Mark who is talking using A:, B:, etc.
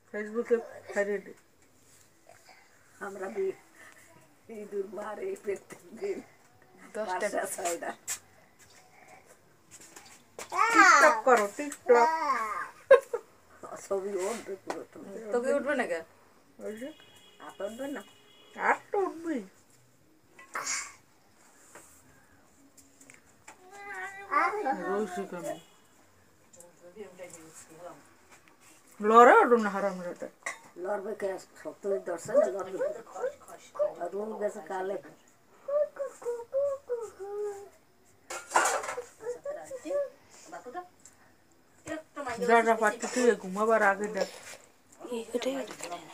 A: ফেসবুকে ছাড়িয়ে দিই।
B: আমরা ইঁদুর মারে প্রত্যেকদিন
A: 10 টাকা
B: বাসা ছয়টা
A: টিকটক করো টিকটক।
B: ছবি উঠবে পুরো তুলতে
C: তোকে উঠবে না কে?
A: ওই যে
B: হাত উঠবে না
A: আর তো উঠবি। রয়েছি কেমন লড়ে ওঠো না হারাম রেটে।
B: লড়বে কে শক্ত ধরছে না লড়বে রুম গেছে কালে
A: যা যা পাচ্ছি তুই ঘুমাবার আগে দেখ।